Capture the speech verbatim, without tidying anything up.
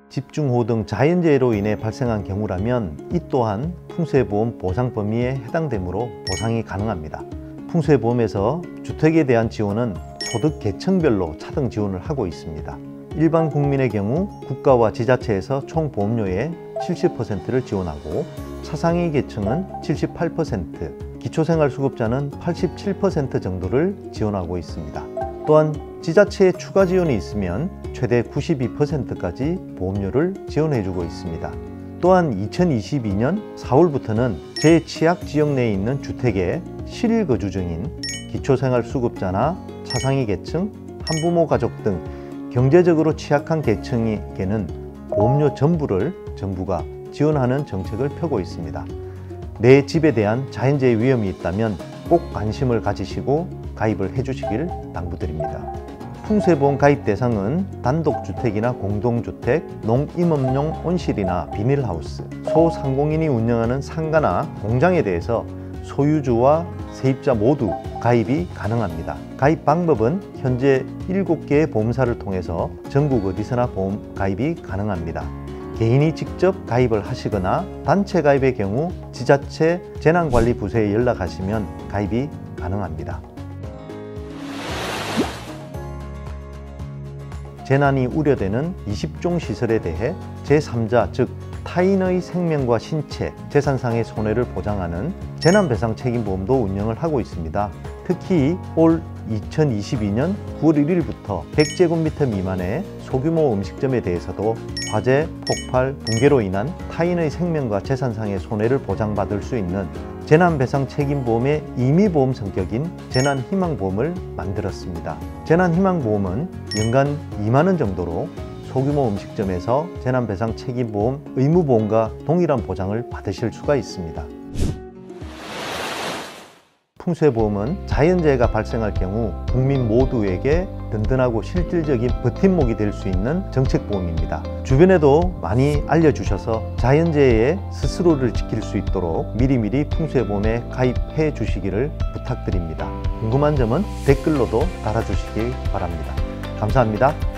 집중호우 등 자연재해로 인해 발생한 경우라면 이 또한 풍수해보험 보상 범위에 해당되므로 보상이 가능합니다. 풍수해보험에서 주택에 대한 지원은 소득 계층별로 차등 지원을 하고 있습니다. 일반 국민의 경우 국가와 지자체에서 총 보험료의 칠십 퍼센트를 지원하고 차상위 계층은 칠십팔 퍼센트, 기초생활수급자는 팔십칠 퍼센트 정도를 지원하고 있습니다. 또한 지자체의 추가 지원이 있으면 최대 구십이 퍼센트까지 보험료를 지원해주고 있습니다. 또한 이천이십이 년 사월부터는 제취약 지역 내에 있는 주택에 실거주 중인 기초생활수급자나 차상위 계층, 한부모 가족 등 경제적으로 취약한 계층에게는 보험료 전부를 정부가 지원하는 정책을 펴고 있습니다. 내 집에 대한 자연재해 위험이 있다면 꼭 관심을 가지시고 가입을 해주시길 당부드립니다. 풍수해보험 가입 대상은 단독주택이나 공동주택, 농임업용 온실이나 비닐하우스, 소상공인이 운영하는 상가나 공장에 대해서 소유주와 세입자 모두 가입이 가능합니다. 가입 방법은 현재 일곱 개의 보험사를 통해서 전국 어디서나 보험 가입이 가능합니다. 개인이 직접 가입을 하시거나 단체 가입의 경우 지자체 재난관리부서에 연락하시면 가입이 가능합니다. 재난이 우려되는 이십 종 시설에 대해 제삼자 즉 타인의 생명과 신체, 재산상의 손해를 보장하는 재난배상 책임보험도 운영을 하고 있습니다. 특히 올 이천이십이 년 구월 일일부터 백 제곱미터 미만의 소규모 음식점에 대해서도 화재, 폭발, 붕괴로 인한 타인의 생명과 재산상의 손해를 보장받을 수 있는 재난배상 책임보험의 임의보험 성격인 재난희망보험을 만들었습니다. 재난희망보험은 연간 이만 원 정도로 소규모 음식점에서 재난배상 책임보험 의무보험과 동일한 보장을 받으실 수가 있습니다. 풍수해보험은 자연재해가 발생할 경우 국민 모두에게 든든하고 실질적인 버팀목이 될 수 있는 정책보험입니다. 주변에도 많이 알려주셔서 자연재해에 스스로를 지킬 수 있도록 미리미리 풍수해보험에 가입해 주시기를 부탁드립니다. 궁금한 점은 댓글로도 달아주시기 바랍니다. 감사합니다.